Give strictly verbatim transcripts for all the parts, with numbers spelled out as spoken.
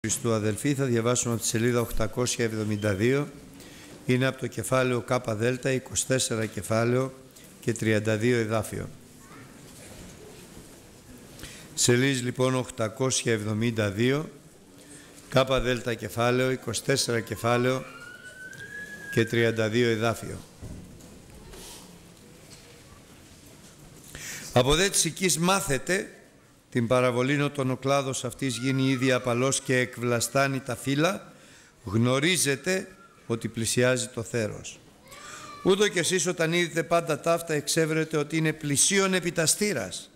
Χριστού αδελφοί, θα διαβάσουμε από τη σελίδα οκτακόσια εβδομήντα δύο. Είναι από το κεφάλαιο ΚΔ, είκοσι τέσσερα κεφάλαιο και τριάντα δύο εδάφιο. Σελίδα λοιπόν οκτακόσια εβδομήντα δύο, ΚΔ κεφάλαιο, είκοσι τέσσερα κεφάλαιο και τριάντα δύο εδάφιο. Από δε της οικής μάθετε την παραβολήν όταν ο κλάδος αυτής γίνει ήδη απαλός και εκβλαστάνει τα φύλλα, γνωρίζετε ότι πλησιάζει το θέρος. Ούτω κι εσείς όταν είδετε πάντα ταύτα εξεύρετε ότι είναι πλησίον επιταστήρας.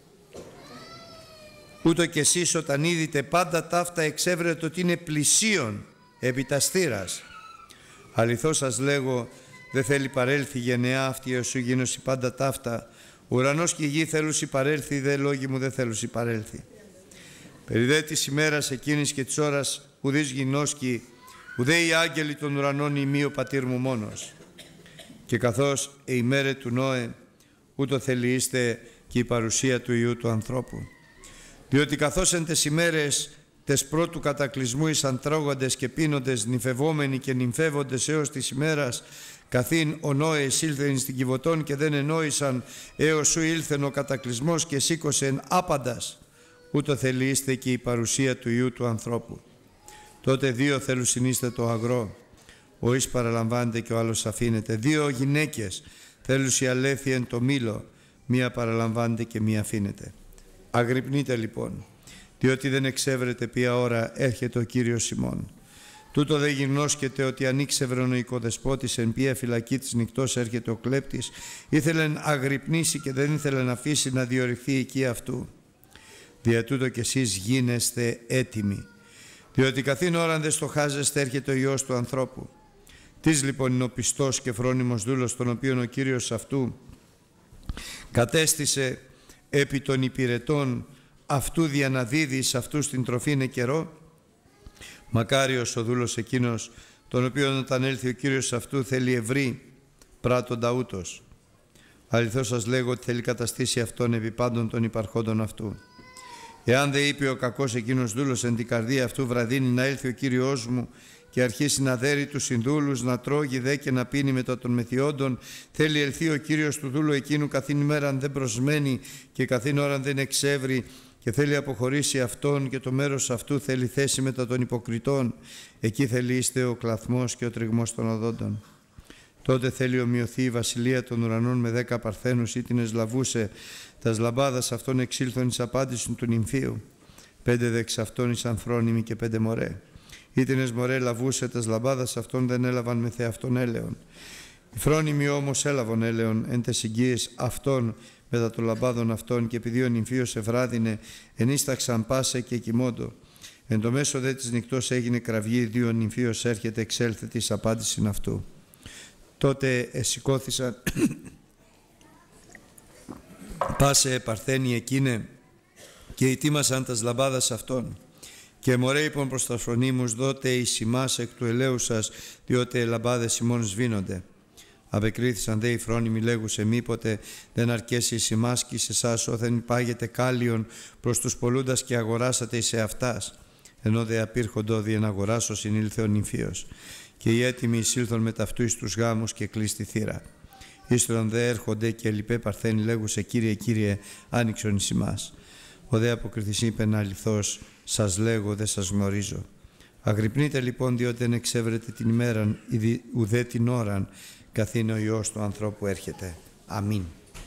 Ούτω κι εσείς όταν είδετε πάντα ταύτα εξεύρετε ότι είναι πλησίον επιταστήρας. Αληθώς σας λέγω, δεν θέλει παρέλθει γενεά αυτή έως σου γίνωση πάντα ταύτα. Ουρανός και η γη θέλουσι παρέλθει, δε λόγοι μου δεν θέλουσι παρέλθει. Περί δε της ημέρας εκείνης και της ώρας ουδείς γινώσκει, ουδέ οι άγγελοι των ουρανών ημί ο πατήρ μου μόνος. Και καθώς η ημέρε του Νόε, ούτω θέλει είστε και η παρουσία του Υιού του ανθρώπου. Διότι καθώς εν τες ημέρες τες πρώτου κατακλυσμού ήσαν τρώγοντες και πίνοντες, νυμφευόμενοι και νυμφεύοντες έως της ημέρας, καθήν ο Νόε εισήλθεν στην Κιβωτών και δεν ενόησαν έως σου ήλθεν ο κατακλυσμός και σήκωσεν άπαντας, ούτω θέλει είστε και η παρουσία του Υιού του ανθρώπου. Τότε δύο θέλουν συνείστε το αγρό, ο εις παραλαμβάνεται και ο άλλος αφήνεται. Δύο γυναίκες θέλουν η αλέθη εν το μήλο, μία παραλαμβάνεται και μία αφήνεται. Αγρυπνείτε λοιπόν, διότι δεν εξεύρετε ποια ώρα έρχεται ο Κύριος ημών. Τούτο δεν γινώσκεται ότι ανοίξευρον ο οικοδεσπότης εν ποια φυλακή της νυχτός έρχεται ο κλέπτης, ήθελε να αγρυπνήσει και δεν ήθελε να αφήσει να διορυχθεί εκεί αυτού. Δια τούτο κι εσείς γίνεστε έτοιμοι, διότι καθήν ώραν δεν στοχάζεστε έρχεται ο Υιός του ανθρώπου. Τις λοιπόν είναι ο πιστός και φρόνιμος δούλος, τον οποίον ο Κύριος αυτού κατέστησε επί των υπηρετών αυτού διαναδίδει σε αυτούς την τροφή είναι καιρό. Μακάριος ο δούλος εκείνος, τον οποίον όταν έλθει ο Κύριος αυτού θέλει ευρύ πράτοντα ούτως. Αληθώς σας λέγω ότι θέλει καταστήσει αυτόν επί πάντων των υπαρχόντων αυτού. Εάν δε είπε ο κακός εκείνος δούλος εν την καρδία αυτού βραδύνει να έλθει ο Κύριος μου και αρχίσει να δέρει τους συνδούλους, να τρώγει δε και να πίνει μετά των μεθιόντων, θέλει ελθεί ο Κύριος του δούλου εκείνου καθήν ημέραν δεν προσμένει και καθήν ώραν δεν εξεύρει, και θέλει αποχωρήσει αυτόν και το μέρος αυτού θέλει θέση μετά των υποκριτών, εκεί θέλει είστε ο κλαθμός και ο τριγμός των οδόντων. Τότε θέλει ομοιωθεί η βασιλεία των ουρανών με δέκα παρθένους ή την εσλαβούσε, τας λαμπάδας αυτών εξήλθον εις απάντησιν του νυμφίου, πέντε δεξ αυτών εις ανθρόνιμοι και πέντε μωρέ. Ή την εσμωρέ λαβούσε τας λαμπάδας αυτών δεν έλαβαν με θε αυτόν έλεον. Οι φρόνιμοι όμως έλαβαν έλεον εν τες συγκύες αυτών μετά των λαμπάδων αυτών, και επειδή ο νυμφίος ευράδινε ενίσταξαν πάσε και κοιμόντο. Εν το μέσο δε της νυχτός έγινε κραυγή, δύο ο νυμφίος έρχεται εξέλθε της απάντησιν αυτού. Τότε εσηκώθησαν πάσε παρθένοι εκείνε και ετοίμασαν τας λαμπάδας αυτών. Και μωρέ είπον προς τα φρονίμους, δότε εις ημάς εκ του ελαίου σας, διότι οι λαμπάδες ημών σβήνονται. Απεκρίθησαν δε οι φρόνιμοι λέγουσε, μήποτε δεν αρκέσει εις ημάς και εις εσάς όθεν υπάγεται κάλιον προς τους πολλούντας και αγοράσατε εις εαυτάς. Ενώ δε απήρχοντο δι' εν αγοράσω συνήλθε ο νυμφίος. Και οι έτοιμοι εισήλθον με ταυτού εις τους γάμους και κλείστη θύρα. Ύστερον δε έρχονται και λοιπέ παρθένοι λέγουσε, Κύριε, Κύριε, άνοιξον εις ημάς. Ο δε αποκριθής είπεν, αληθώς σας λέγω, δεν σας γνωρίζω. Αγρυπνείτε λοιπόν, διότι δεν εξεύρετε την ημέραν, ουδέ την ώραν, καθήν ο Υιός του ανθρώπου έρχεται. Αμήν.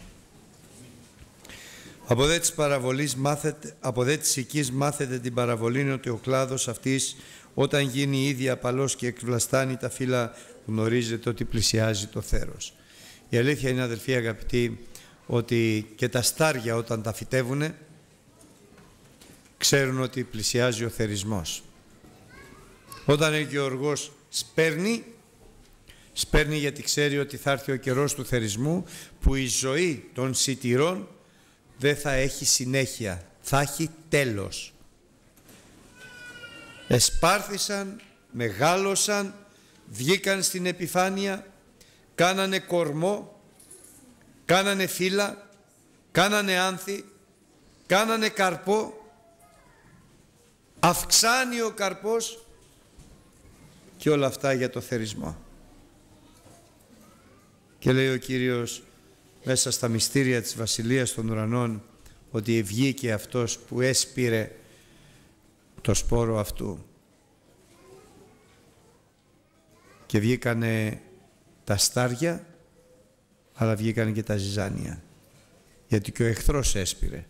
Από δε της παραβολής μάθετε, από δε της οικής μάθετε την παραβολή ότι ο κλάδος αυτής όταν γίνει ήδη απαλός και εκβλαστάνει τα φύλλα, γνωρίζετε ότι πλησιάζει το θέρος. Η αλήθεια είναι, αδελφοί αγαπητοί, ότι και τα στάρια όταν τα φυτεύουνε ξέρουν ότι πλησιάζει ο θερισμός. Όταν έχει ο οργός σπέρνει, σπέρνει γιατί ξέρει ότι θα έρθει ο καιρός του θερισμού, που η ζωή των σιτηρών δεν θα έχει συνέχεια, θα έχει τέλος. Εσπάρθησαν, μεγάλωσαν, βγήκαν στην επιφάνεια, κάνανε κορμό, κάνανε φύλλα, κάνανε άνθη, κάνανε καρπό αυξάνει ο καρπός και όλα αυτά για το θερισμό. Και λέει ο Κύριος μέσα στα μυστήρια της Βασιλείας των Ουρανών ότι βγήκε αυτός που έσπηρε το σπόρο αυτού και βγήκανε τα στάρια, αλλά βγήκανε και τα ζυζάνια, γιατί και ο εχθρός έσπηρε.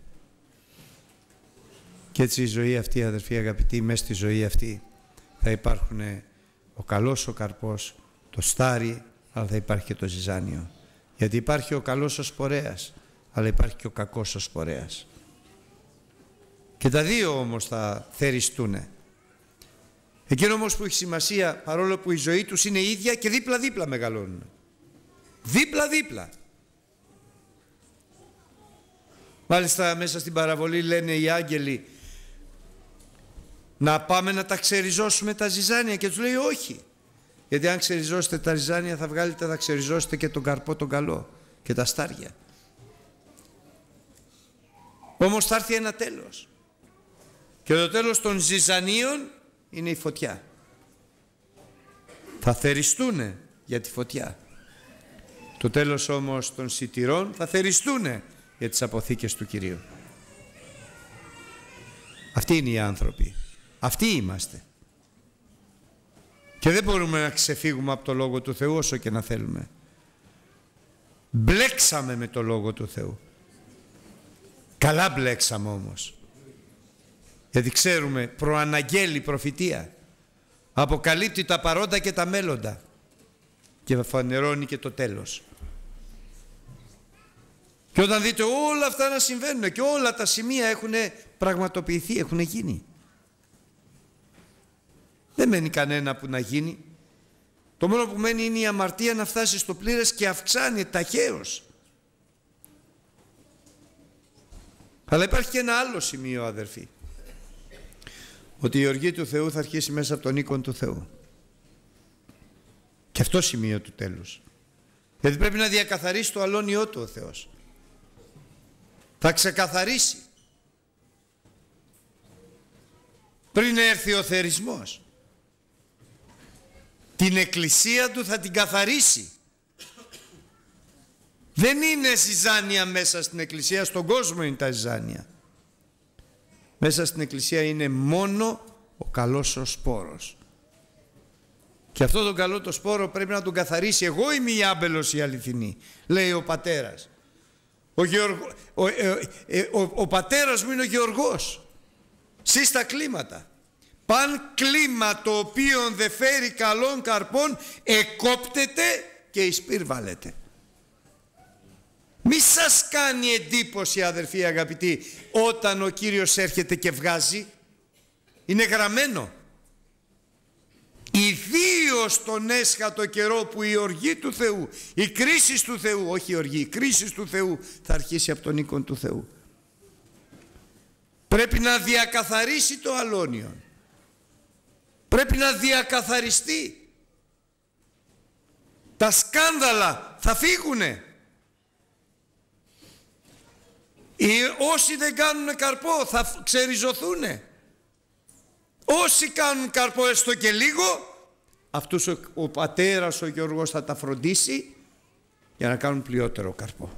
Και έτσι η ζωή αυτή, αδερφοί αγαπητοί, μέσα στη ζωή αυτή θα υπάρχουν ο καλός ο καρπός, το στάρι, αλλά θα υπάρχει και το ζυζάνιο. Γιατί υπάρχει ο καλός ο σπορέας, αλλά υπάρχει και ο κακός ο σπορέας. Και τα δύο όμως θα θεριστούν. Εκείνο όμως που έχει σημασία, παρόλο που η ζωή τους είναι ίδια και δίπλα-δίπλα μεγαλώνουν. Δίπλα-δίπλα. Μάλιστα μέσα στην παραβολή λένε οι άγγελοι να πάμε να τα ξεριζώσουμε τα ζυζάνια, και τους λέει όχι. Γιατί αν ξεριζώσετε τα ζυζάνια θα βγάλετε, θα ξεριζώσετε και τον καρπό τον καλό και τα στάρια. Όμως θα έρθει ένα τέλος. Και το τέλος των ζυζανίων είναι η φωτιά. Θα θεριστούν για τη φωτιά. Το τέλος όμως των σιτηρών θα θεριστούν για τις αποθήκες του Κυρίου. Αυτοί είναι οι άνθρωποι. Αυτοί είμαστε. Και δεν μπορούμε να ξεφύγουμε από το Λόγο του Θεού όσο και να θέλουμε. Μπλέξαμε με το Λόγο του Θεού. Καλά μπλέξαμε όμως. Γιατί ξέρουμε, προαναγγέλει προφητεία. Αποκαλύπτει τα παρόντα και τα μέλλοντα. Και φανερώνει και το τέλος. Και όταν δείτε όλα αυτά να συμβαίνουν και όλα τα σημεία έχουν πραγματοποιηθεί, έχουν γίνει. Δεν μένει κανένα που να γίνει. Το μόνο που μένει είναι η αμαρτία να φτάσει στο πλήρες και αυξάνει ταχαίως. Αλλά υπάρχει και ένα άλλο σημείο, αδερφοί. Ότι η οργή του Θεού θα αρχίσει μέσα από τον οίκον του Θεού. Και αυτό σημείο του τέλους. Γιατί πρέπει να διακαθαρίσει το αλώνιό του ο Θεός. Θα ξεκαθαρίσει. Πριν έρθει ο θερισμός. Την εκκλησία του θα την καθαρίσει. Δεν είναι ζυζάνια μέσα στην εκκλησία, στον κόσμο είναι τα ζυζάνια. Μέσα στην εκκλησία είναι μόνο ο καλός ο σπόρος. Και αυτό τον καλό το σπόρο πρέπει να τον καθαρίσει. Εγώ είμαι η άμπελος η αληθινή, λέει ο πατέρας. Ο, Γεωργο, ο, ε, ε, ο, ο, ο πατέρας μου είναι ο Γεωργός. Σεις τα κλίματα. Παν κλίμα το οποίο δεν φέρει καλών καρπών εκόπτεται και εις πυρ βάλετε. Μη σας κάνει εντύπωση, αδερφοί αγαπητοί, όταν ο Κύριος έρχεται και βγάζει. Είναι γραμμένο. Ιδίως τον έσχατο καιρό που η οργή του Θεού, η κρίση του Θεού, όχι η οργή, η κρίση του Θεού θα αρχίσει από τον οίκον του Θεού. Πρέπει να διακαθαρίσει το αλώνιο. Πρέπει να διακαθαριστεί. Τα σκάνδαλα θα φύγουνε. Οι όσοι δεν κάνουν καρπό θα ξεριζωθούνε. Όσοι κάνουν καρπό έστω και λίγο, αυτούς ο, ο πατέρας ο Γεωργός θα τα φροντίσει για να κάνουν πλειότερο καρπό.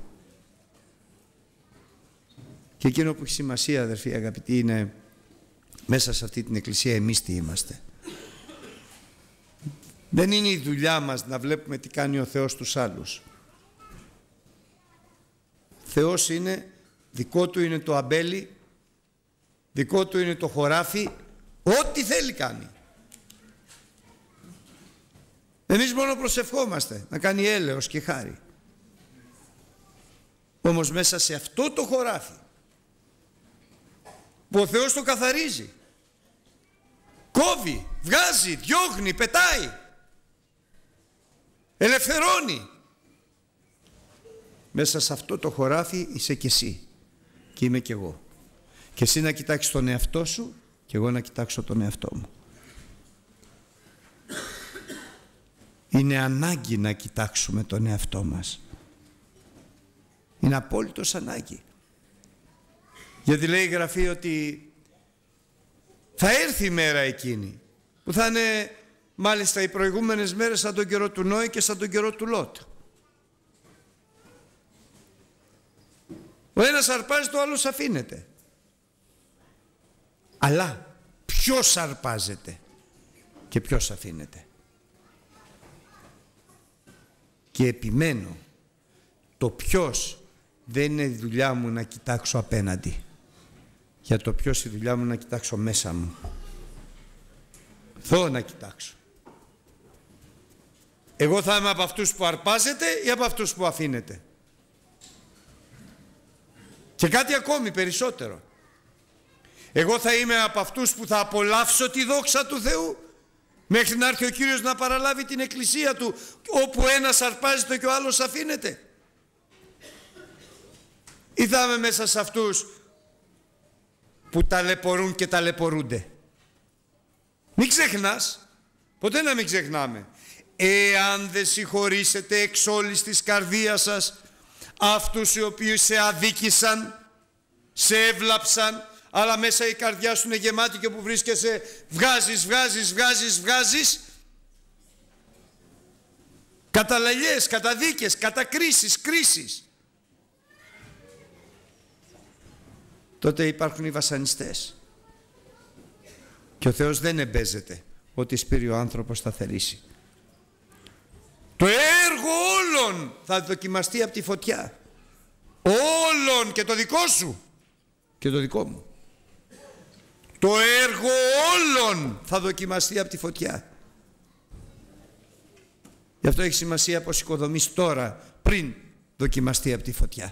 Και εκείνο που έχει σημασία, αδερφοί αγαπητοί, είναι μέσα σε αυτή την εκκλησία εμείς τι είμαστε. Δεν είναι η δουλειά μας να βλέπουμε τι κάνει ο Θεός τους άλλους. Θεός είναι, δικό του είναι το αμπέλι, δικό του είναι το χωράφι, ό,τι θέλει κάνει. Εμείς μόνο προσευχόμαστε να κάνει έλεος και χάρη. Όμως μέσα σε αυτό το χωράφι που ο Θεός το καθαρίζει, κόβει, βγάζει, διώχνει, πετάει, ελευθερώνει. Μέσα σε αυτό το χωράφι είσαι και εσύ και είμαι και εγώ. Και εσύ να κοιτάξεις τον εαυτό σου και εγώ να κοιτάξω τον εαυτό μου. Είναι ανάγκη να κοιτάξουμε τον εαυτό μας. Είναι απόλυτος ανάγκη. Γιατί λέει η Γραφή ότι Θα έρθει η μέρα εκείνη που θα είναι μάλιστα οι προηγούμενες μέρες σαν τον καιρό του Νόη και σαν τον καιρό του Λότ. Ο ένας αρπάζεται, ο άλλος αφήνεται. Αλλά ποιος αρπάζεται και ποιος αφήνεται? Και επιμένω, το ποιος δεν είναι η δουλειά μου να κοιτάξω απέναντι. Για το ποιος η δουλειά μου να κοιτάξω μέσα μου. Δω να κοιτάξω. Εγώ θα είμαι από αυτούς που αρπάζετε ή από αυτούς που αφήνετε? Και κάτι ακόμη περισσότερο. Εγώ θα είμαι από αυτούς που θα απολαύσω τη δόξα του Θεού μέχρι να έρθει ο Κύριος να παραλάβει την εκκλησία του, όπου ένας αρπάζεται και ο άλλος αφήνεται? Ή θα είμαι μέσα σε αυτούς που ταλαιπωρούν και ταλαιπωρούνται? Μην ξεχνάς, ποτέ να μην ξεχνάμε, εάν δεν συγχωρήσετε εξ όλης της καρδίας σας αυτούς οι οποίοι σε αδίκησαν, σε έβλαψαν, αλλά μέσα η καρδιά σου είναι γεμάτη και όπου βρίσκεσαι βγάζεις, βγάζεις, βγάζεις, βγάζεις καταλαγές, καταδίκες, κατακρίσεις, κρίσεις, τότε υπάρχουν οι βασανιστές. Και ο Θεός δεν εμπέζεται ότι σπείρει ο άνθρωπος θα θερήσει. Το έργο όλων θα δοκιμαστεί από τη φωτιά. Όλων, και το δικό σου και το δικό μου. Το έργο όλων θα δοκιμαστεί από τη φωτιά. Γι' αυτό έχει σημασία πως οικοδομείς τώρα πριν δοκιμαστεί από τη φωτιά.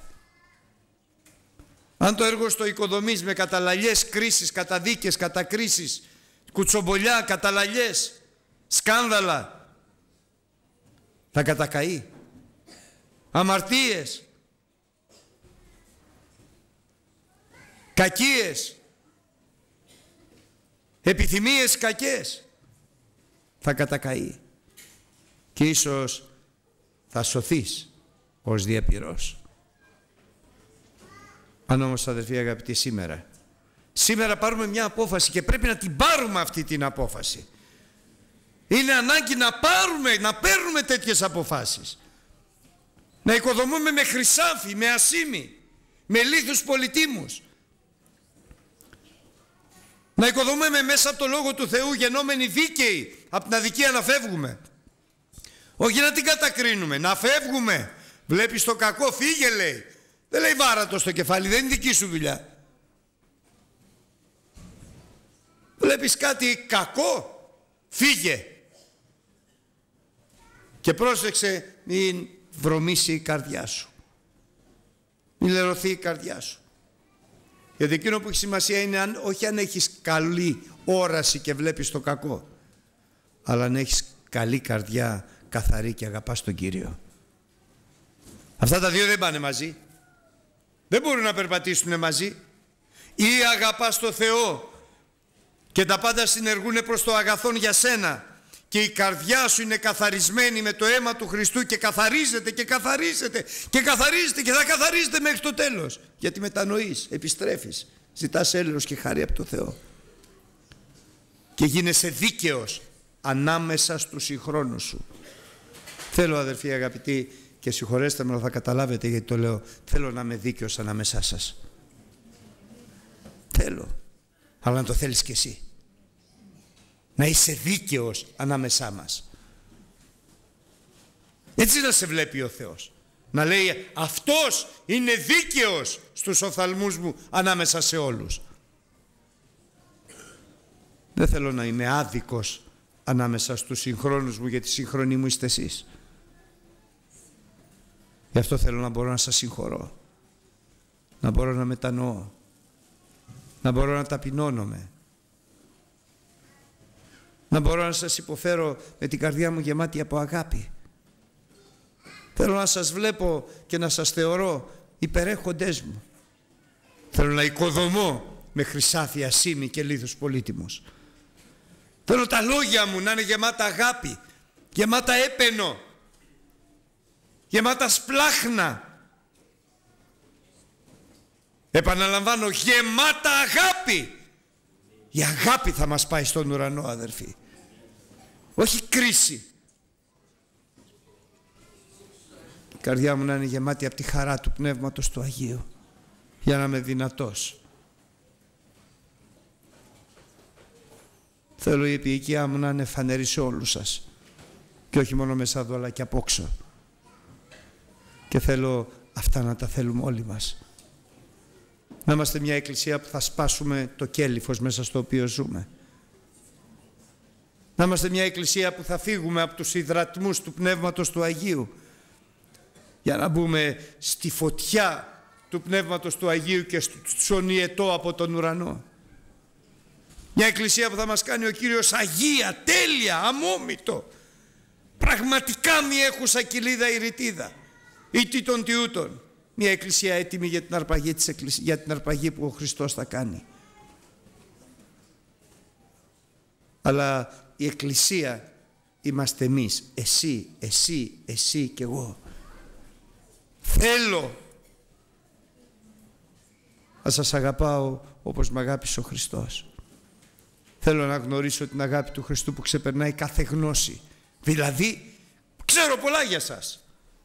Αν το έργο στο οικοδομείς με καταλαγές, κρίσεις, καταδίκες, κατακρίσεις, κουτσομπολιά, καταλαγές, σκάνδαλα, θα κατακαεί. Αμαρτίες, κακίες, επιθυμίες κακές, θα κατακαεί. Και ίσως θα σωθείς ως διαπυρός. Αν όμως, αδερφοί αγαπητοί, σήμερα σήμερα πάρουμε μια απόφαση και πρέπει να την πάρουμε αυτή την απόφαση. Είναι ανάγκη να πάρουμε, να παίρνουμε τέτοιες αποφάσεις. Να οικοδομούμε με χρυσάφι, με ασήμι, με λίθους πολιτήμους. Να οικοδομούμε μέσα από το Λόγο του Θεού γενόμενοι δίκαιοι, από την αδικία να φεύγουμε. Όχι να την κατακρίνουμε, να φεύγουμε. Βλέπεις το κακό, φύγε, λέει. Δεν λέει βάρα το στο κεφάλι, δεν είναι δική σου δουλειά. Βλέπεις κάτι κακό, φύγε. Και πρόσεξε, μην βρωμίσει η καρδιά σου. Μην λερωθεί η καρδιά σου. Γιατί εκείνο που έχει σημασία είναι αν, όχι αν έχεις καλή όραση και βλέπεις το κακό, αλλά αν έχεις καλή καρδιά, καθαρή και αγαπάς τον Κύριο. Αυτά τα δύο δεν πάνε μαζί. Δεν μπορούν να περπατήσουν μαζί. Ή αγαπάς το Θεό και τα πάντα συνεργούν προς το αγαθόν για σένα και η καρδιά σου είναι καθαρισμένη με το αίμα του Χριστού και καθαρίζεται και καθαρίζεται και καθαρίζεται και θα καθαρίζεται μέχρι το τέλος. Γιατί μετανοείς, επιστρέφεις, ζητάς έλεος και χάρη από το Θεό και γίνεσαι δίκαιος ανάμεσα στους συγχρόνους σου. Θέλω, αδερφοί αγαπητοί, και συγχωρέστε με, θα καταλάβετε γιατί το λέω, θέλω να είμαι δίκαιος ανάμεσά σας. Θέλω, αλλά να το θέλεις και εσύ. Να είσαι δίκαιος ανάμεσά μας. Έτσι να σε βλέπει ο Θεός. Να λέει αυτός είναι δίκαιος στους οφθαλμούς μου ανάμεσα σε όλους. Δεν θέλω να είμαι άδικος ανάμεσα στους συγχρόνους μου, γιατί συγχρόνοι μου είστε εσείς. Γι' αυτό θέλω να μπορώ να σας συγχωρώ, να μπορώ να μετανοώ, να μπορώ να ταπεινώνομαι, να μπορώ να σας υποφέρω με την καρδιά μου γεμάτη από αγάπη. Θέλω να σας βλέπω και να σας θεωρώ υπερέχοντές μου. Θέλω να οικοδομώ με χρυσάφι, ασήμι και λίθους πολύτιμους. Θέλω τα λόγια μου να είναι γεμάτα αγάπη, γεμάτα έπαινο, γεμάτα σπλάχνα. Επαναλαμβάνω, γεμάτα αγάπη Η αγάπη θα μας πάει στον ουρανό, αδερφοί. Όχι κρίση. Η καρδιά μου να είναι γεμάτη από τη χαρά του Πνεύματος του Αγίου, για να είμαι δυνατός. Θέλω η επιοικιά μου να είναι φανερή σε όλους σας, και όχι μόνο μέσα εδώ αλλά και απόξω. Και θέλω αυτά να τα θέλουμε όλοι μας. Να είμαστε μια εκκλησία που θα σπάσουμε το κέλυφος μέσα στο οποίο ζούμε. Να είμαστε μια εκκλησία που θα φύγουμε από τους υδρατμούς του Πνεύματος του Αγίου, για να μπούμε στη φωτιά του Πνεύματος του Αγίου και στον ιετό από τον ουρανό. Μια εκκλησία που θα μας κάνει ο Κύριος αγία, τέλεια, αμόμητο, πραγματικά μη έχουσα κοιλίδα ή ρητίδα ή τι των τιούτων. Μια εκκλησία έτοιμη για την αρπαγή, της εκκλησίας, για την αρπαγή που ο Χριστός θα κάνει. Αλλά η εκκλησία είμαστε εμείς, εσύ, εσύ, εσύ και εγώ. Θέλω να σας αγαπάω όπως με αγάπησε ο Χριστός. Θέλω να γνωρίσω την αγάπη του Χριστού που ξεπερνάει κάθε γνώση. Δηλαδή, ξέρω πολλά για σας.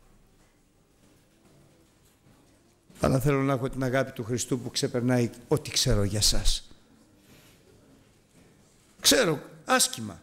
Αλλά θέλω να έχω την αγάπη του Χριστού που ξεπερνάει ό,τι ξέρω για σας. Ξέρω άσχημα.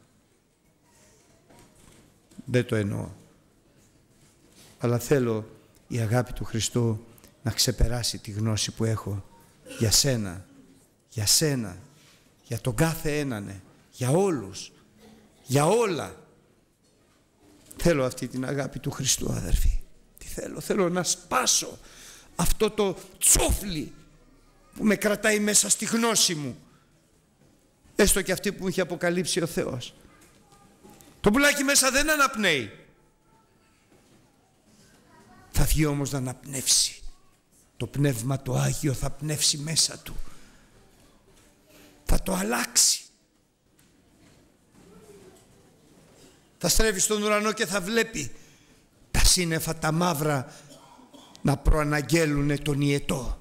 Δεν το εννοώ. Αλλά θέλω η αγάπη του Χριστού να ξεπεράσει τη γνώση που έχω για σένα, για σένα, για τον κάθε έναν, για όλους, για όλα. Θέλω αυτή την αγάπη του Χριστού, αδερφοί. Τι θέλω, θέλω να σπάσω αυτό το τσόφλι που με κρατάει μέσα στη γνώση μου, έστω και αυτή που μου έχει αποκαλύψει ο Θεός. Το πουλάκι μέσα δεν αναπνέει. Θα βγει όμως να αναπνεύσει. Το Πνεύμα το Άγιο θα πνεύσει μέσα του. Θα το αλλάξει. Θα στρέφει στον ουρανό και θα βλέπει τα σύννεφα τα μαύρα να προαναγγέλουνε τον ιετό.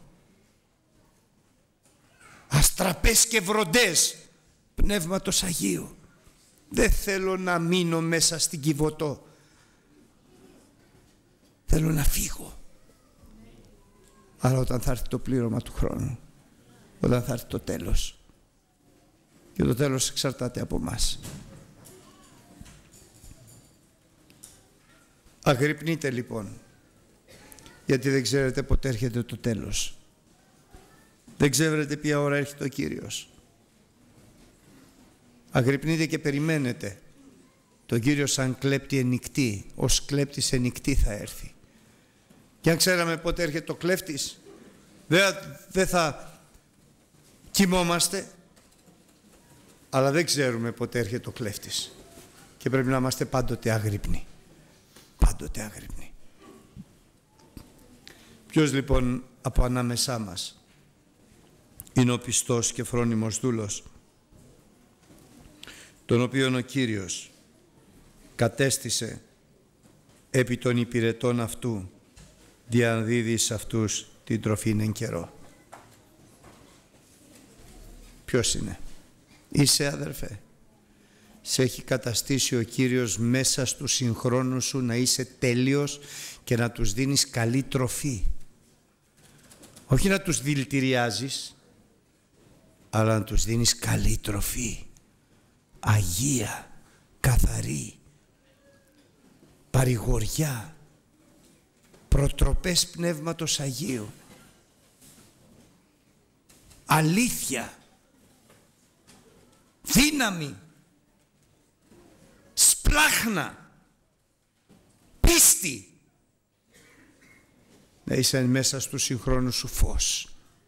Αστραπές και βροντές Πνεύματος Αγίου. Δεν θέλω να μείνω μέσα στην Κιβωτό. Θέλω να φύγω. Αλλά όταν θα έρθει το πλήρωμα του χρόνου, όταν θα έρθει το τέλος, και το τέλος εξαρτάται από μας. Αγρυπνείτε λοιπόν, γιατί δεν ξέρετε πότε έρχεται το τέλος. Δεν ξέρετε ποια ώρα έρχεται ο Κύριος. Αγρυπνείτε και περιμένετε. Το Κύριο σαν κλέπτη ενικτή, ως κλέπτης ενικτή θα έρθει. Και αν ξέραμε πότε έρχεται το κλέφτης, δεν δε θα κοιμόμαστε. Αλλά δεν ξέρουμε πότε έρχεται ο κλέφτης. Και πρέπει να είμαστε πάντοτε αγρύπνοι. Πάντοτε αγρύπνοι. Ποιος λοιπόν από ανάμεσά μας είναι ο πιστός και φρόνιμος δούλος, τον οποίον ο Κύριος κατέστησε επί των υπηρετών αυτού, διαδίδει σε αυτούς την τροφήν εν καιρό. Ποιος είναι? Είσαι, αδερφέ? Σε έχει καταστήσει ο Κύριος μέσα στους συγχρόνους σου να είσαι τέλειος και να τους δίνεις καλή τροφή. Όχι να τους δηλητηριάζεις, αλλά να τους δίνεις καλή τροφή. Αγία, καθαρή, παρηγοριά, προτροπές Πνεύματος Αγίου, αλήθεια, δύναμη, σπλάχνα, πίστη. Να είσαι μέσα στους συγχρόνους σου φως.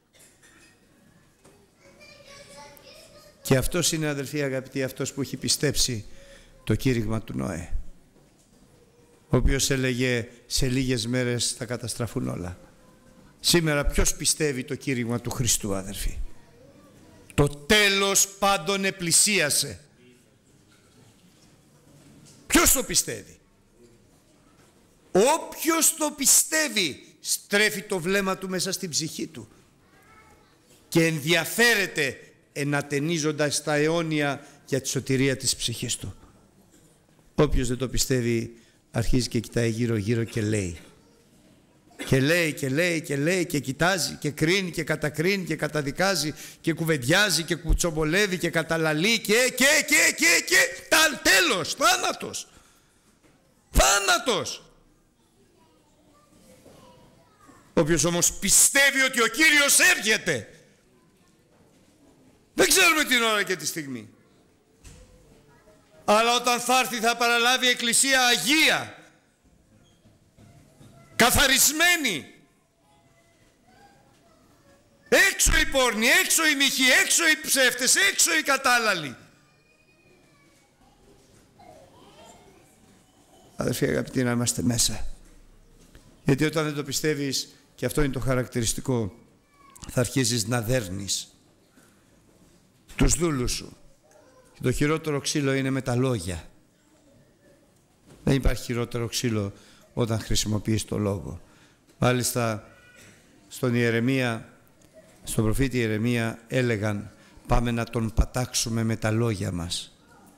Και αυτός είναι, αδελφοί αγαπητοί, αυτός που έχει πιστέψει το κήρυγμα του Νοέ, ο οποίος έλεγε σε λίγες μέρες θα καταστραφούν όλα. Σήμερα ποιος πιστεύει το κήρυγμα του Χριστού, αδελφοί? Το τέλος πάντων επλησίασε. Ποιος το πιστεύει? Όποιος το πιστεύει στρέφει το βλέμμα του μέσα στην ψυχή του και ενδιαφέρεται ενατενίζοντας τα αιώνια για τη σωτηρία της ψυχής του. Όποιος δεν το πιστεύει αρχίζει και κοιτάει γύρω γύρω και λέει. Και λέει και λέει και λέει και κοιτάζει και κρίνει και κατακρίνει και καταδικάζει και κουβεντιάζει και κουτσομπολεύει και καταλαλεί και και και και και τα τέλος, θάνατος. Θάνατος. Όποιος όμως πιστεύει ότι ο Κύριος έρχεται, δεν ξέρουμε την ώρα και τη στιγμή, αλλά όταν θα έρθει θα παραλάβει η Εκκλησία Αγία, καθαρισμένη, έξω οι πόρνοι, έξω οι μοιχοί, έξω οι ψεύτες, έξω οι κατάλαλοι. Αδερφοί αγαπητοί, να είμαστε μέσα, γιατί όταν δεν το πιστεύεις, και αυτό είναι το χαρακτηριστικό, θα αρχίζεις να δέρνεις τους δούλους σου. Και το χειρότερο ξύλο είναι με τα λόγια. Δεν υπάρχει χειρότερο ξύλο όταν χρησιμοποιείς το λόγο. Μάλιστα στον Ιερεμία, στον προφήτη Ιερεμία έλεγαν, πάμε να τον πατάξουμε με τα λόγια μας.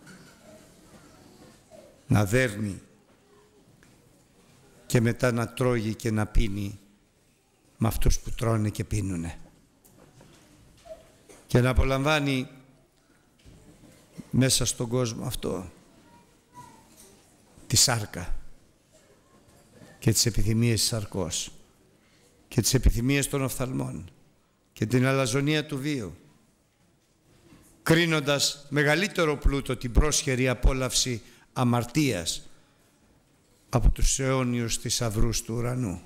Να δέρνει και μετά να τρώγει και να πίνει με αυτούς που τρώνε και πίνουνε. Και να απολαμβάνει μέσα στον κόσμο αυτό τη σάρκα και τις επιθυμίες της σαρκός και τις επιθυμίες των οφθαλμών και την αλαζονία του βίου, κρίνοντας μεγαλύτερο πλούτο την πρόσχερη απόλαυση αμαρτίας από τους αιώνιους θησαυρούς του ουρανού.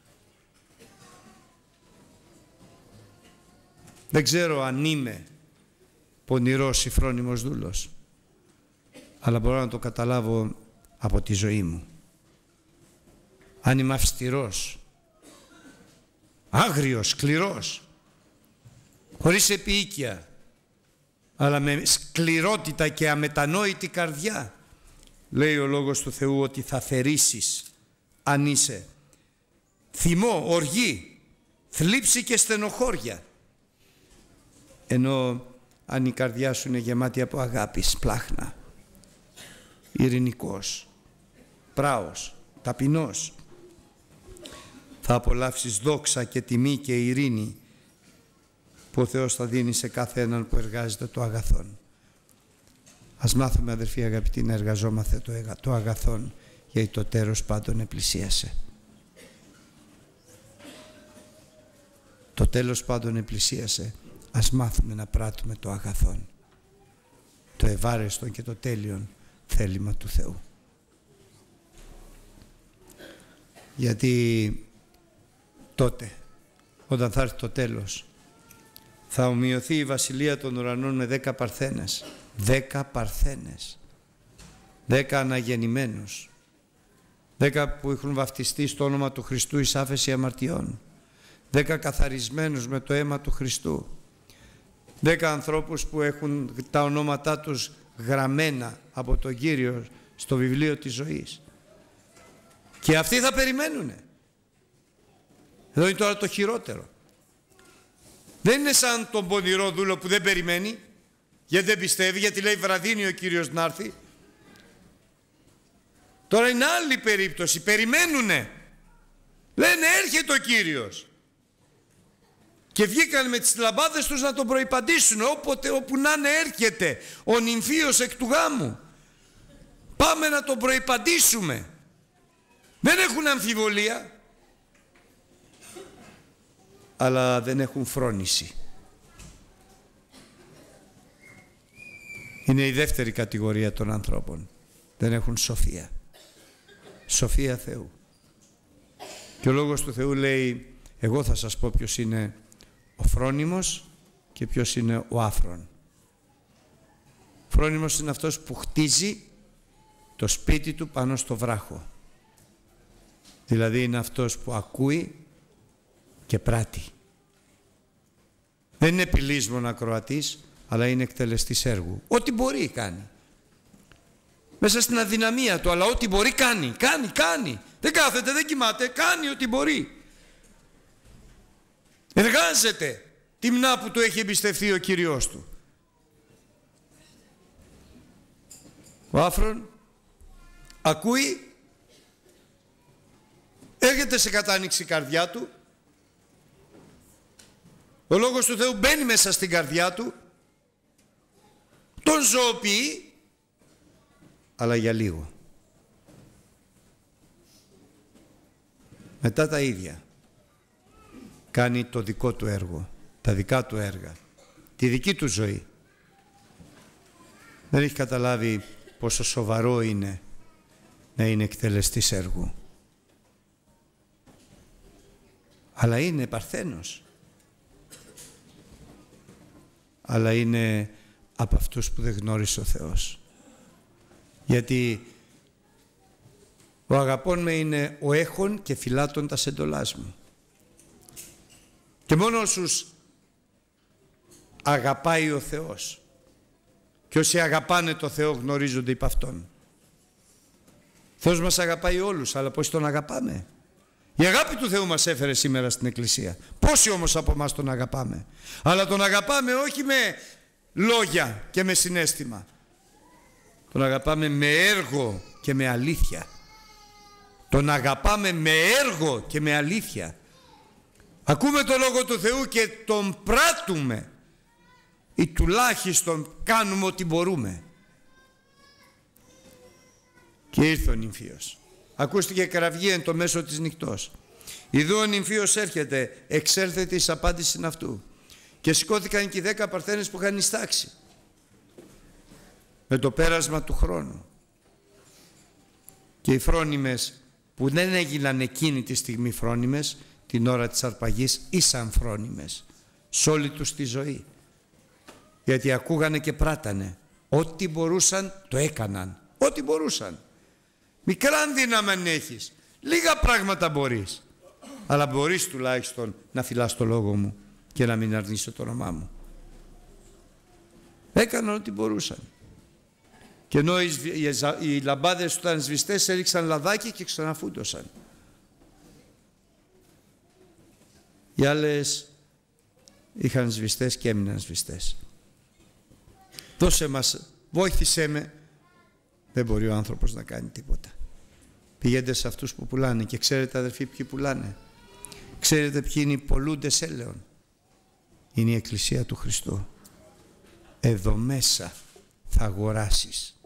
Δεν ξέρω αν είμαι πονηρός ή φρόνιμος δούλος, αλλά μπορώ να το καταλάβω από τη ζωή μου. Αν είμαι αυστηρός, άγριος, σκληρός, χωρίς επίοικια, αλλά με σκληρότητα και αμετανόητη καρδιά, λέει ο Λόγος του Θεού ότι θα θερήσεις αν είσαι θυμό, οργή, θλίψη και στενοχώρια. Ενώ αν η καρδιά σου είναι γεμάτη από αγάπη, σπλάχνα, ειρηνικός, πράος, ταπεινός, θα απολαύσεις δόξα και τιμή και ειρήνη που ο Θεός θα δίνει σε κάθε έναν που εργάζεται το αγαθόν. Ας μάθουμε, αδερφοί αγαπητοί, να εργαζόμαστε το, το αγαθόν, γιατί το τέρος πάντων επλησίασε. Το τέλος πάντων επλησίασε. Ας μάθουμε να πράττουμε το αγαθόν, το ευάρεστο και το τέλειον θέλημα του Θεού. Γιατί τότε, όταν θα έρθει το τέλος, θα ομοιωθεί η βασιλεία των ουρανών με δέκα παρθένες. Δέκα παρθένες. Δέκα αναγεννημένους. Δέκα που έχουν βαφτιστεί στο όνομα του Χριστού εις άφεση αμαρτιών. Δέκα καθαρισμένους με το αίμα του Χριστού. Δέκα ανθρώπους που έχουν τα ονόματά τους γραμμένα από τον Κύριο στο βιβλίο της ζωής. Και αυτοί θα περιμένουνε. Εδώ είναι τώρα το χειρότερο. Δεν είναι σαν τον πονηρό δούλο που δεν περιμένει, γιατί δεν πιστεύει, γιατί λέει βραδύνει ο Κύριος να έρθει. Τώρα είναι άλλη περίπτωση. Περιμένουνε. Λένε έρχεται ο Κύριος. Και βγήκαν με τις λαμπάδες τους να τον προϋπαντήσουν. Όποτε, όπου να είναι έρχεται ο νυμφίος εκ του γάμου. Πάμε να τον προϋπαντήσουμε. Δεν έχουν αμφιβολία. Αλλά δεν έχουν φρόνηση. Είναι η δεύτερη κατηγορία των ανθρώπων. Δεν έχουν σοφία. Σοφία Θεού. Και ο Λόγος του Θεού λέει, εγώ θα σας πω ποιος είναι ο φρόνιμος και ποιος είναι ο άφρον. Φρόνιμος είναι αυτός που χτίζει το σπίτι του πάνω στο βράχο. Δηλαδή είναι αυτός που ακούει και πράττει. Δεν είναι πυλίσμον ακροατής, αλλά είναι εκτελεστής έργου. Ό,τι μπορεί κάνει. Μέσα στην αδυναμία του, αλλά ό,τι μπορεί κάνει. Κάνει, κάνει. Δεν κάθεται, δεν κοιμάται, κάνει ό,τι μπορεί. Εργάζεται τη μνά που του έχει εμπιστευτεί ο Κύριος του. Ο άφρον ακούει, έρχεται σε κατάνοιξη η καρδιά του, ο Λόγος του Θεού μπαίνει μέσα στην καρδιά του, τον ζωοποιεί, αλλά για λίγο. Μετά τα ίδια κάνει το δικό του έργο, τα δικά του έργα, τη δική του ζωή. Δεν έχει καταλάβει πόσο σοβαρό είναι να είναι εκτελεστής έργου. Αλλά είναι παρθένος. Αλλά είναι από αυτούς που δεν γνώρισε ο Θεός. Γιατί ο αγαπών με είναι ο έχων και φυλάτων τας εντολάς μου. Και μόνο όσους αγαπάει ο Θεός και όσοι αγαπάνε το Θεό γνωρίζονται υπ' Αυτόν. Ο Θεός μας αγαπάει όλους, αλλά πώς τον αγαπάμε? Η αγάπη του Θεού μας έφερε σήμερα στην Εκκλησία. Πόσοι όμως από εμάς τον αγαπάμε? Αλλά τον αγαπάμε όχι με λόγια και με συναίσθημα. Τον αγαπάμε με έργο και με αλήθεια. Τον αγαπάμε με έργο και με αλήθεια. Ακούμε το Λόγο του Θεού και τον πράττουμε ή τουλάχιστον κάνουμε ό,τι μπορούμε. Και ήρθε ο νυμφίος. Ακούστηκε κραυγή εν το μέσο της νυχτός. Ιδού ο νυμφίος έρχεται, εξέλθεται εις απάντησιν αυτού. Και σηκώθηκαν και οι δέκα παρθένες που είχαν ειστάξει. Με το πέρασμα του χρόνου. Και οι φρόνιμες που δεν έγιναν εκείνη τη στιγμή φρόνιμες, την ώρα της αρπαγής ήσαν φρόνιμες. Σ' όλη τους τη ζωή. Γιατί ακούγανε και πράτανε. Ό,τι μπορούσαν το έκαναν. Ό,τι μπορούσαν. Μικράν δύναμη αν έχεις. Λίγα πράγματα μπορείς. Αλλά μπορείς τουλάχιστον να φυλάς το λόγο μου και να μην αρνείσαι το όνομά μου. Έκαναν ό,τι μπορούσαν. Και ενώ οι, οι, οι λαμπάδες του ήταν σβηστές, έριξαν λαδάκι και ξαναφούντωσαν. Οι άλλες είχαν σβηστές και έμειναν σβηστές. Δώσε μας, βοήθησέ με. Δεν μπορεί ο άνθρωπος να κάνει τίποτα. Πηγαίνετε σε αυτούς που πουλάνε και ξέρετε αδερφοί ποιοι πουλάνε. Ξέρετε ποιοι είναι οι πολλούντες έλεον. Είναι η Εκκλησία του Χριστού. Εδώ μέσα θα αγοράσεις.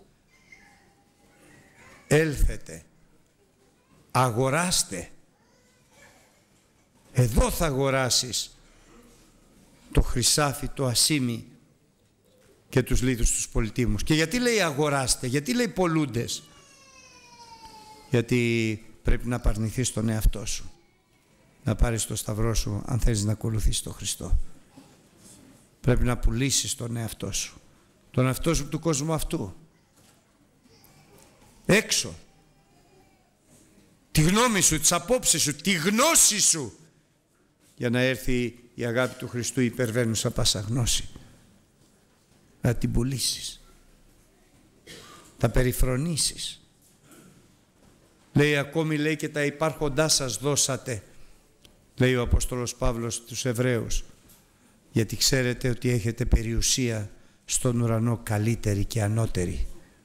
Έλθετε. Αγοράστε. Εδώ θα αγοράσεις το χρυσάφι, το ασίμι και τους λίθους τους πολυτίμους. Και γιατί λέει αγοράστε, γιατί λέει πολλούντες? Γιατί πρέπει να απαρνηθείς τον εαυτό σου. Να πάρεις το σταυρό σου αν θέλεις να ακολουθήσεις τον Χριστό. Πρέπει να πουλήσεις τον εαυτό σου. Τον εαυτό σου του κόσμου αυτού. Έξω. Τη γνώμη σου, τις απόψεις σου, τη γνώση σου. Για να έρθει η αγάπη του Χριστού υπερβαίνουσα πάσα γνώση. Να την πουλήσεις. Τα περιφρονήσεις. Λέει ακόμη λέει και τα υπάρχοντά σας δώσατε. Λέει ο Απόστολος Παύλος στους Εβραίους. Γιατί ξέρετε ότι έχετε περιουσία στον ουρανό καλύτερη και ανώτερη.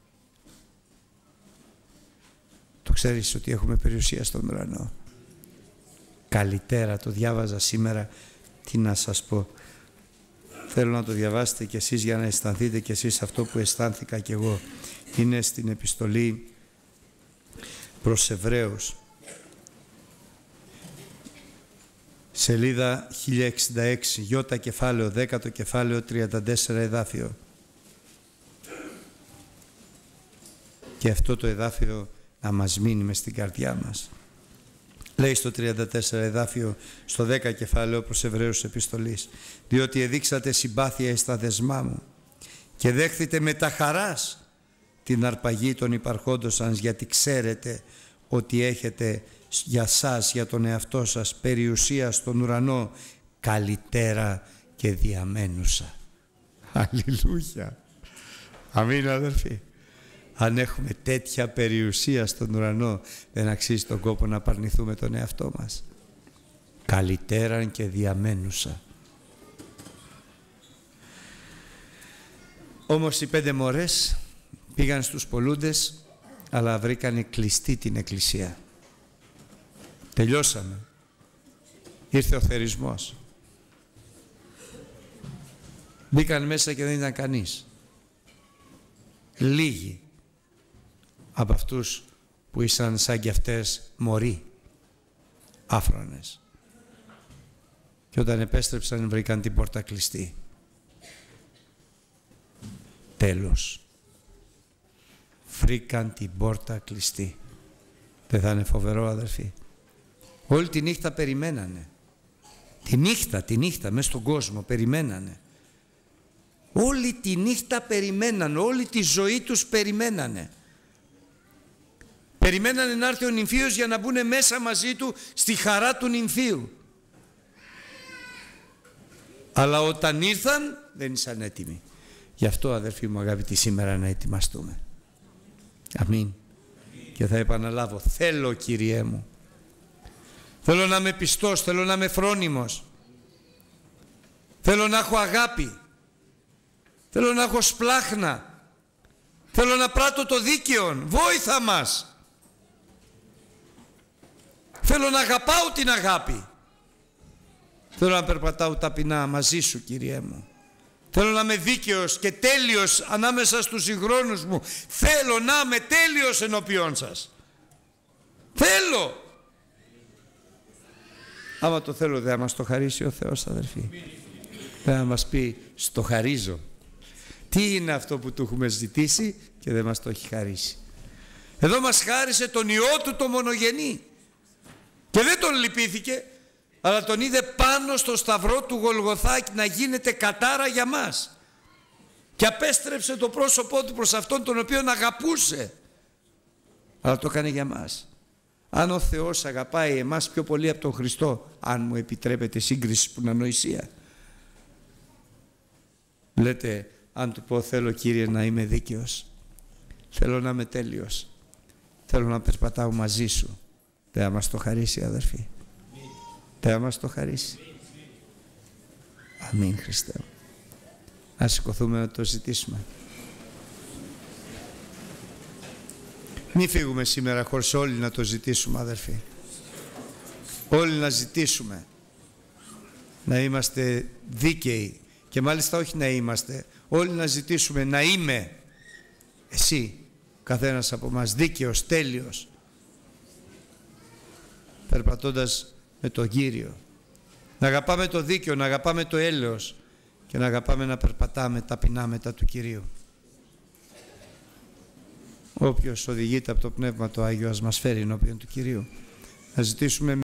Το ξέρεις ότι έχουμε περιουσία στον ουρανό? Καλυτέρα, το διάβαζα σήμερα. Τι να σας πω. Θέλω να το διαβάσετε κι εσείς για να αισθανθείτε κι εσείς αυτό που αισθάνθηκα κι εγώ. Είναι στην επιστολή προς Εβραίους. Σελίδα χίλια εξήντα έξι, γιώτα κεφάλαιο δέκα, κεφάλαιο τριάντα τέσσερα εδάφιο. Και αυτό το εδάφιο να μας μείνει μες στην καρδιά μας. Λέει στο τριάντα τέσσερα εδάφιο, στο δέκα κεφάλαιο προς Εβραίους επιστολής. Διότι εδείξατε συμπάθεια εις τα δεσμά μου και δέχθητε με τα χαράς την αρπαγή των υπαρχόντων σας, γιατί ξέρετε ότι έχετε για σας, για τον εαυτό σας, περιουσία στον ουρανό καλυτέρα και διαμένουσα. Αλληλούια. Αμήν αδερφοί. Αν έχουμε τέτοια περιουσία στον ουρανό, δεν αξίζει τον κόπο να απαρνηθούμε τον εαυτό μας. Καλυτέραν και διαμένουσα. Όμως οι πέντε μορές Πήγαν στους πολλούντες, αλλά βρήκανε κλειστή την εκκλησία. Τελειώσαμε. Ήρθε ο θερισμός. Μπήκαν μέσα και δεν ήταν κανείς. Λίγοι από αυτούς που ήσαν σαν κι αυτές μωροί, άφρονες. Και όταν επέστρεψαν βρήκαν την πόρτα κλειστή. Τέλος. Βρήκαν την πόρτα κλειστή. Δεν θα είναι φοβερό, αδερφοί? Όλη τη νύχτα περιμένανε. Τη νύχτα, τη νύχτα, μέσα στον κόσμο περιμένανε. Όλη τη νύχτα περιμένανε, όλη τη ζωή τους περιμένανε. Περιμένανε να έρθει ο νυμφίος για να μπουν μέσα μαζί του στη χαρά του νυμφίου. Αλλά όταν ήρθαν δεν ήσαν έτοιμοι. Γι' αυτό, αδερφοί μου αγαπητοί, σήμερα να ετοιμαστούμε. Αμήν. Και θα επαναλάβω, θέλω, Κύριέ μου. Θέλω να είμαι πιστός, θέλω να είμαι φρόνιμος. Θέλω να έχω αγάπη. Θέλω να έχω σπλάχνα. Θέλω να πράττω το δίκαιο. Βόηθα μας. Θέλω να αγαπάω την αγάπη. Θέλω να περπατάω ταπεινά μαζί σου, Κύριέ μου. Θέλω να είμαι δίκαιος και τέλειος ανάμεσα στους συγχρόνους μου. Θέλω να είμαι τέλειος ενώπιόν σας. Θέλω. Άμα το θέλω δεν θα μας το χαρίσει ο Θεός, αδερφοί? Δεν θα μας πει στο χαρίζω? Τι είναι αυτό που του έχουμε ζητήσει και δεν μας το έχει χαρίσει? Εδώ μας χάρισε τον Υιό του το μονογενή και δεν τον λυπήθηκε, αλλά τον είδε πάνω στο σταυρό του Γολγοθά να γίνεται κατάρα για μας και απέστρεψε το πρόσωπό του προς αυτόν τον οποίον αγαπούσε, αλλά το έκανε για μας. Αν ο Θεός αγαπάει εμάς πιο πολύ από τον Χριστό, αν μου επιτρέπετε σύγκριση που είναι ανοησία, λέτε, αν του πω θέλω, Κύριε, να είμαι δίκαιος, θέλω να είμαι τέλειος, θέλω να περπατάω μαζί σου, δεν θα μας το χαρίσει, αδερφοί? Δεν θα μας το χαρίσει? Αμήν, Χριστέ. Ας σηκωθούμε να το ζητήσουμε. Μην φύγουμε σήμερα χωρίς όλοι να το ζητήσουμε, αδερφοί. Όλοι να ζητήσουμε να είμαστε δίκαιοι, και μάλιστα όχι να είμαστε, όλοι να ζητήσουμε να είμαι εσύ, καθένας από μας, δίκαιος, τέλειος, περπατώντας με τον Κύριο. Να αγαπάμε το δίκαιο, να αγαπάμε το έλεος και να αγαπάμε να περπατάμε ταπεινά μετά του Κυρίου. Όποιος οδηγείται από το Πνεύμα το Άγιο ας μας φέρει ενώπιον του Κυρίου. Να ζητήσουμε